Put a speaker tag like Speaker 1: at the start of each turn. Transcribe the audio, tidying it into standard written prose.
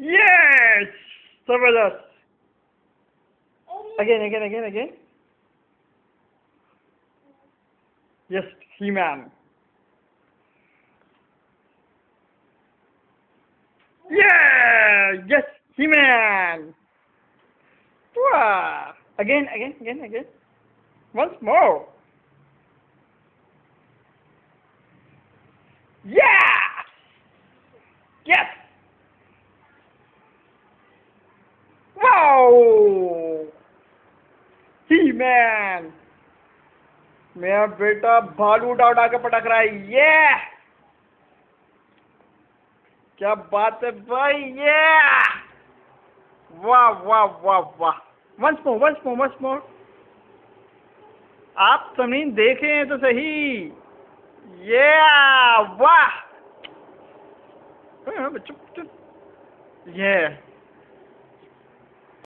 Speaker 1: Yes! Zabardast. Again. Yes, He-Man. Yeah! Yes, He-Man. Wow! Again. Once more. Yeah! Yes! Wow! He-Man. मेरा बेटा भालू उठा के पटक रहा है। ये क्या बात है भाई। ये वाह वाह वाह वाह। Once more. आप जमीन देखें तो सही। ये वाह। चुप। ये